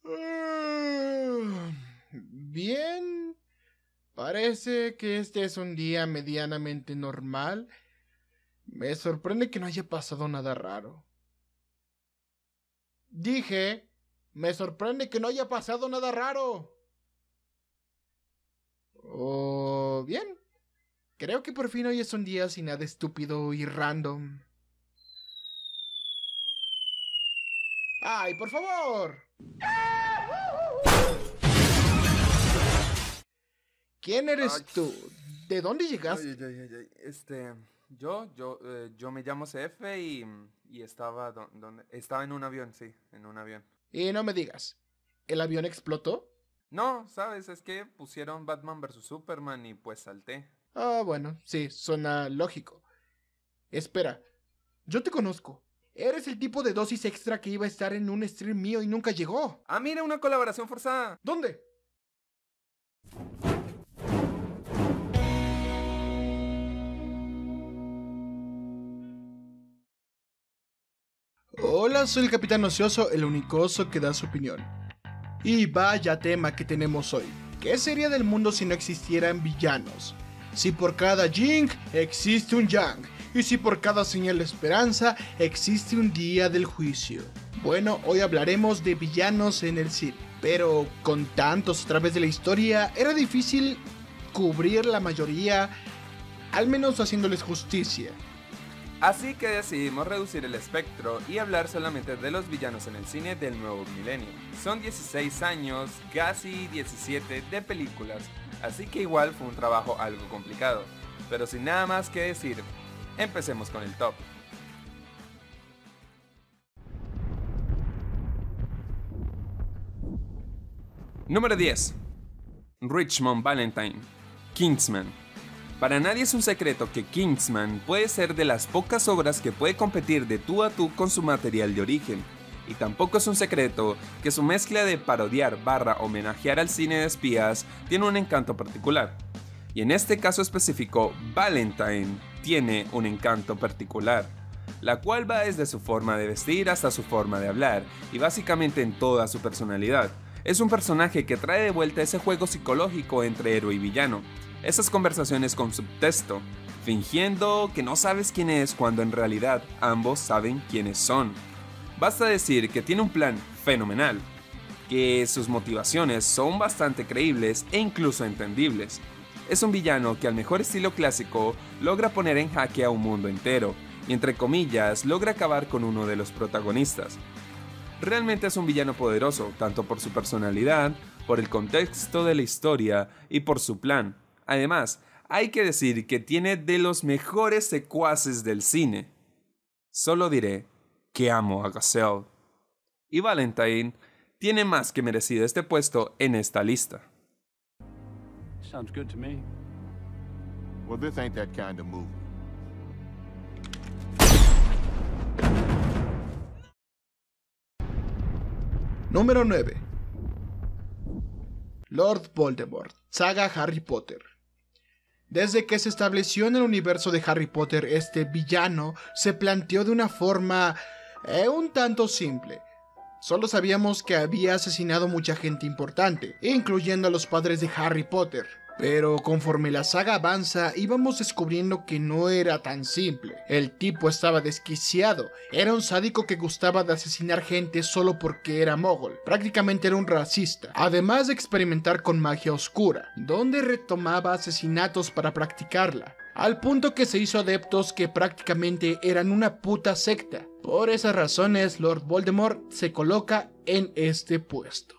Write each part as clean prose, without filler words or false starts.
Bien, parece que este es un día medianamente normal. Me sorprende que no haya pasado nada raro. Dije, me sorprende que no haya pasado nada raro. Oh, bien. Creo que por fin hoy es un día sin nada estúpido y random. ¡Ay, por favor! ¿Quién eres tú? ¿De dónde llegaste? Yo me llamo CF y estaba, estaba en un avión, sí, en un avión. Y no me digas, ¿el avión explotó? No, sabes, es que pusieron Batman vs Superman y pues salté. Ah, bueno, sí, suena lógico. Espera, yo te conozco. Eres el tipo de dosis extra que iba a estar en un stream mío y nunca llegó. Ah, mira, una colaboración forzada. ¿Dónde? Hola, soy el Capitán Ocioso, el único oso que da su opinión. Y vaya tema que tenemos hoy. ¿Qué sería del mundo si no existieran villanos? Si por cada Jing existe un Yang, y si por cada señal de esperanza existe un día del juicio. Bueno, hoy hablaremos de villanos en el cine, pero con tantos a través de la historia era difícil cubrir la mayoría, al menos haciéndoles justicia. Así que decidimos reducir el espectro y hablar solamente de los villanos en el cine del nuevo milenio. Son 16 años, casi 17 de películas, así que igual fue un trabajo algo complicado. Pero sin nada más que decir, empecemos con el top. Número 10. Richmond Valentine, Kingsman. Para nadie es un secreto que Kingsman puede ser de las pocas obras que puede competir de tú a tú con su material de origen. Y tampoco es un secreto que su mezcla de parodiar / homenajear al cine de espías tiene un encanto particular. Y en este caso específico, Valentine tiene un encanto particular, la cual va desde su forma de vestir hasta su forma de hablar, y básicamente en toda su personalidad. Es un personaje que trae de vuelta ese juego psicológico entre héroe y villano, esas conversaciones con subtexto, fingiendo que no sabes quién es cuando en realidad ambos saben quiénes son. Basta decir que tiene un plan fenomenal, que sus motivaciones son bastante creíbles e incluso entendibles. Es un villano que al mejor estilo clásico logra poner en jaque a un mundo entero, y entre comillas logra acabar con uno de los protagonistas. Realmente es un villano poderoso, tanto por su personalidad, por el contexto de la historia y por su plan. Además, hay que decir que tiene de los mejores secuaces del cine. Solo diré que amo a Gazelle. Y Valentine tiene más que merecido este puesto en esta lista. Sounds good to me. Well, this ain't that kind of movie. Número 9. Lord Voldemort, saga Harry Potter. Desde que se estableció en el universo de Harry Potter, este villano se planteó de una forma un tanto simple. Solo sabíamos que había asesinado mucha gente importante, incluyendo a los padres de Harry Potter. Pero conforme la saga avanza, íbamos descubriendo que no era tan simple. El tipo estaba desquiciado, era un sádico que gustaba de asesinar gente solo porque era mogol. Prácticamente era un racista, además de experimentar con magia oscura, donde retomaba asesinatos para practicarla. Al punto que se hizo adeptos que prácticamente eran una puta secta. Por esas razones, Lord Voldemort se coloca en este puesto.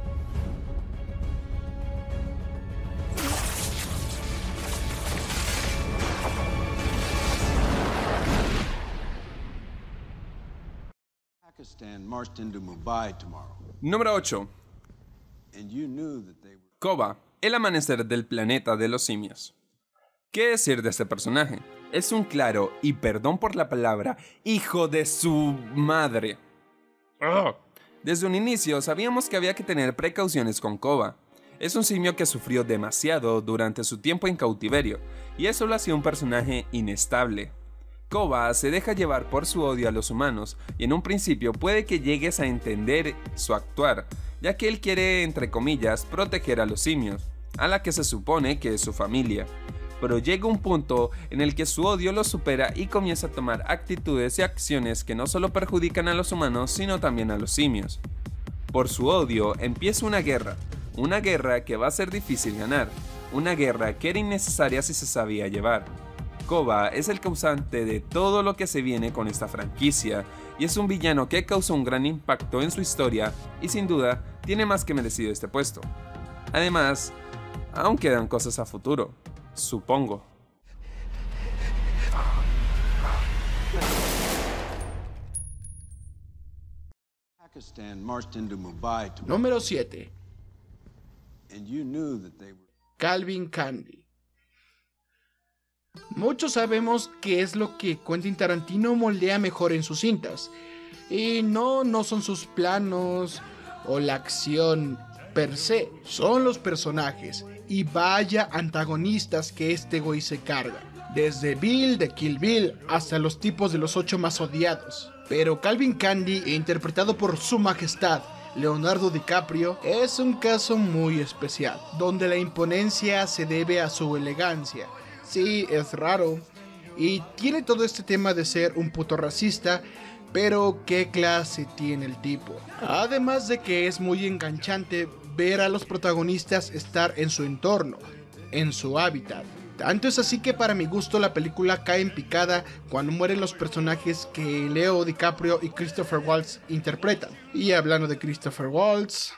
Número 8. Koba, el amanecer del planeta de los simios. ¿Qué decir de este personaje? Es un claro, y perdón por la palabra, hijo de su madre. Desde un inicio sabíamos que había que tener precauciones con Koba. Es un simio que sufrió demasiado durante su tiempo en cautiverio, y eso lo hacía un personaje inestable. Koba se deja llevar por su odio a los humanos, y en un principio puede que llegues a entender su actuar, ya que él quiere, entre comillas, proteger a los simios, a la que se supone que es su familia. Pero llega un punto en el que su odio lo supera y comienza a tomar actitudes y acciones que no solo perjudican a los humanos, sino también a los simios. Por su odio empieza una guerra que va a ser difícil ganar, una guerra que era innecesaria si se sabía llevar. Koba es el causante de todo lo que se viene con esta franquicia, y es un villano que causó un gran impacto en su historia y sin duda tiene más que merecido este puesto. Además, aún quedan cosas a futuro, supongo. Número 7. Calvin Candy. Muchos sabemos qué es lo que Quentin Tarantino moldea mejor en sus cintas. Y no son sus planos o la acción per se, son los personajes. Y vaya antagonistas que este güey se carga. Desde Bill de Kill Bill hasta los tipos de los 8 más odiados. Pero Calvin Candy, interpretado por Su Majestad Leonardo DiCaprio, es un caso muy especial, donde la imponencia se debe a su elegancia. Sí, es raro, y tiene todo este tema de ser un puto racista, pero qué clase tiene el tipo. Además de que es muy enganchante ver a los protagonistas estar en su entorno, en su hábitat. Tanto es así que para mi gusto la película cae en picada cuando mueren los personajes que Leo DiCaprio y Christopher Waltz interpretan. Y hablando de Christopher Waltz...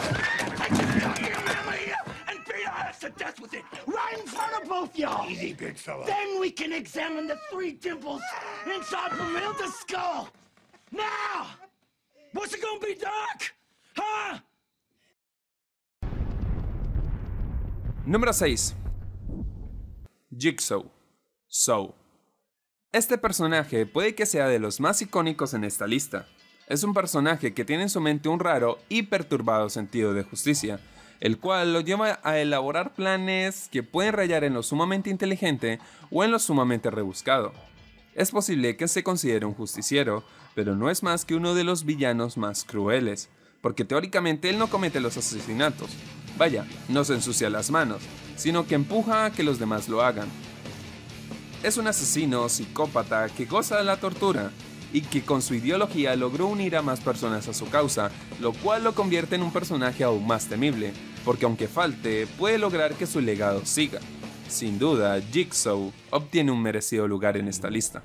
Número 6. Jigsaw. Saw. Este personaje puede que sea de los más icónicos en esta lista. Es un personaje que tiene en su mente un raro y perturbado sentido de justicia, el cual lo lleva a elaborar planes que pueden rayar en lo sumamente inteligente o en lo sumamente rebuscado. Es posible que se considere un justiciero, pero no es más que uno de los villanos más crueles, porque teóricamente él no comete los asesinatos. Vaya, no se ensucia las manos, sino que empuja a que los demás lo hagan. Es un asesino psicópata que goza de la tortura y que con su ideología logró unir a más personas a su causa, lo cual lo convierte en un personaje aún más temible, porque aunque falte, puede lograr que su legado siga. Sin duda, Jigsaw obtiene un merecido lugar en esta lista.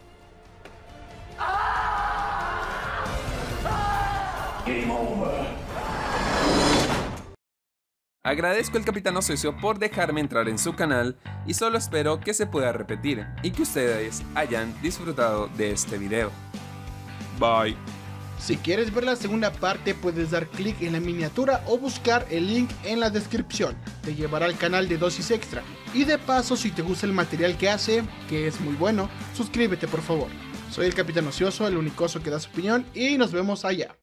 Agradezco al Capitán Ocioso por dejarme entrar en su canal y solo espero que se pueda repetir y que ustedes hayan disfrutado de este video. Bye. Si quieres ver la segunda parte puedes dar clic en la miniatura o buscar el link en la descripción. Te llevará al canal de Dosis Extra. Y de paso, si te gusta el material que hace, que es muy bueno, suscríbete por favor. Soy el Capitán Ocioso, el unicoso que da su opinión, y nos vemos allá.